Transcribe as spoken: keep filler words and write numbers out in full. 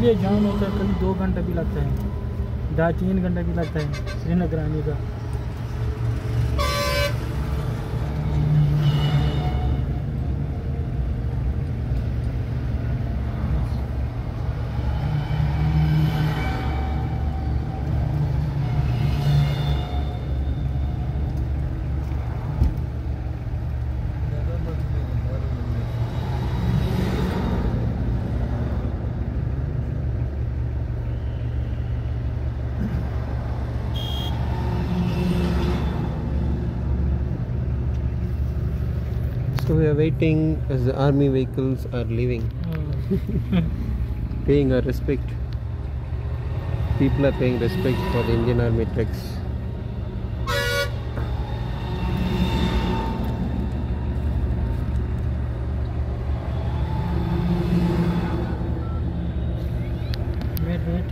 इसलिए जाम होता है, कभी दो घंटा भी लगता है, ढाई तीन घंटा भी लगता है श्रीनगर आने का। So we are waiting as the army vehicles are leaving, paying our respect. People are paying respect for the Indian Army trucks. Wait, wait.